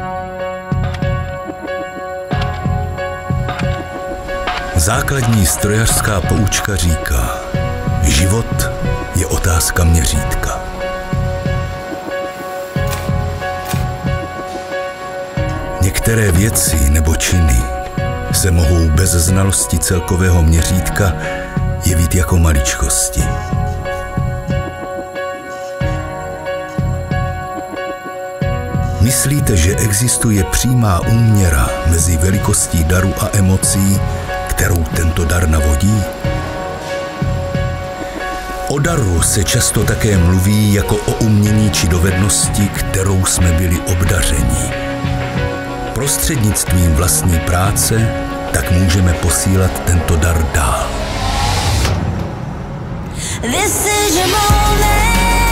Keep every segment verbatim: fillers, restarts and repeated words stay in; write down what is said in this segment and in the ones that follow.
Základní strojařská poučka říká, život je otázka měřítka. Některé věci nebo činy se mohou bez znalosti celkového měřítka jevit jako maličkosti. Myslíte, že existuje přímá úměra mezi velikostí daru a emocí, kterou tento dar navodí? O daru se často také mluví jako o umění či dovednosti, kterou jsme byli obdařeni. Prostřednictvím vlastní práce tak můžeme posílat tento dar dál. This is your moment.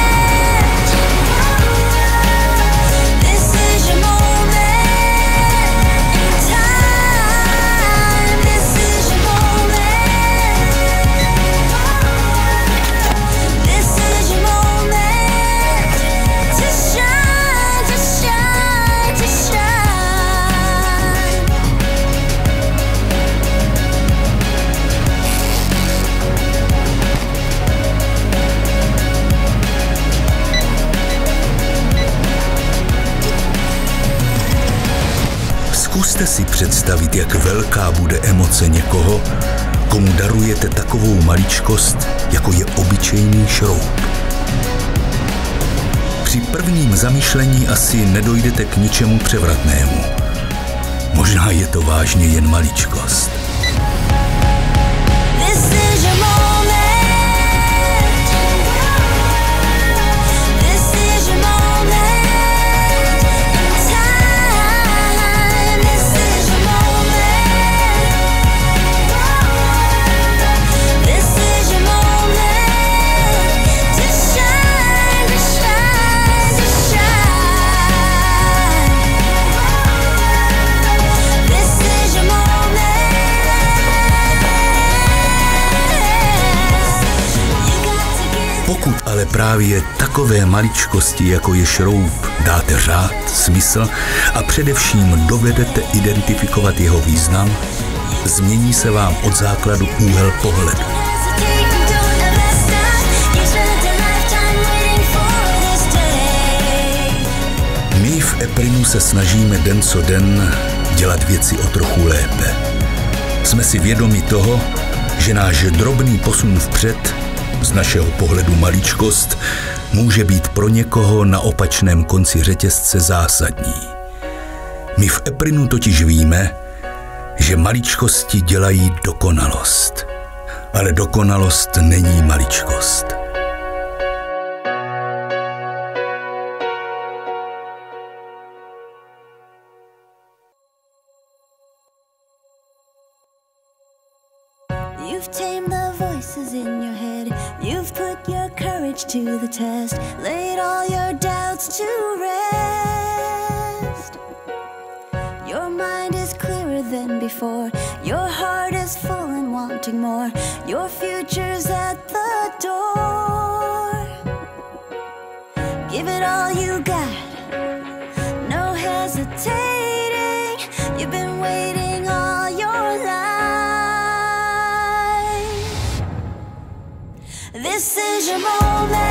Zkuste si představit, jak velká bude emoce někoho, komu darujete takovou maličkost, jako je obyčejný šroub. Při prvním zamyšlení asi nedojdete k ničemu převratnému. Možná je to vážně jen maličkost. Pokud ale právě takové maličkosti, jako je šroub, dáte řád, smysl a především dovedete identifikovat jeho význam, změní se vám od základu úhel pohledu. My v Eprinu se snažíme den co den dělat věci o trochu lépe. Jsme si vědomi toho, že náš drobný posun vpřed, z našeho pohledu maličkost, může být pro někoho na opačném konci řetězce zásadní. My v Eprinu totiž víme, že maličkosti dělají dokonalost. Ale dokonalost není maličkost. You've tamed the voices in your head. You've put your courage to the test. Laid all your doubts to rest. Your mind is clearer than before. Your heart is full and wanting more. Your future's at the door. Give it all you got. No hesitating. You've been waiting all your life. This is your moment.